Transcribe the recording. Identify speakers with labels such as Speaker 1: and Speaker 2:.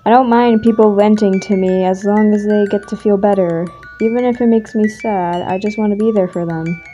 Speaker 1: I don't mind people venting to me as long as they get to feel better. Even if it makes me sad, I just want to be there for them.